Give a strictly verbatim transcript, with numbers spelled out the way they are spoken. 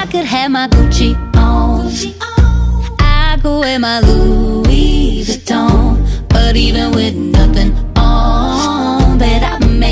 could have my Gucci on, I could wear my Louis Vuitton, but even with